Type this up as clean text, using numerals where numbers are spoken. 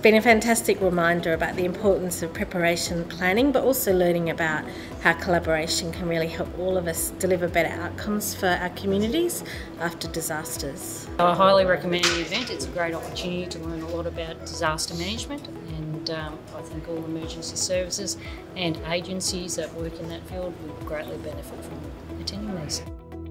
been a fantastic reminder about the importance of preparation planning, but also learning about how collaboration can really help all of us deliver better outcomes for our communities after disasters. I highly recommend the event. It's a great opportunity to learn a lot about disaster management, and I think all emergency services and agencies that work in that field will greatly benefit from attending these.